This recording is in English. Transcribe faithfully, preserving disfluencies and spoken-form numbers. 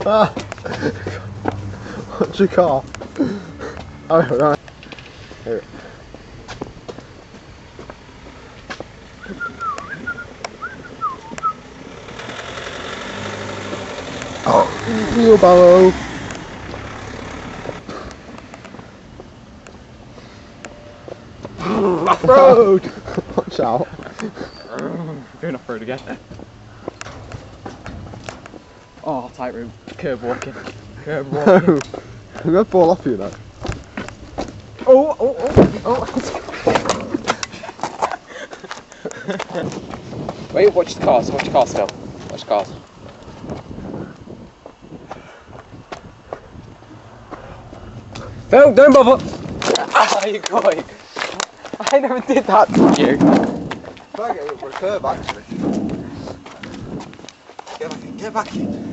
Ah! What's your car? Oh, right. Here. Oh, wheelbarrow! Off-road! Watch out. Going off-road again. Oh, tightrope. Curb walking. Curb walking. No! I'm going to fall off you now. Oh, oh, oh, oh. Wait, watch the cars. Watch the cars still. Watch the cars. Don't, don't bother. Ah, you're going. I never did that to you. Try and get up for a curb actually. Get back in, get back in.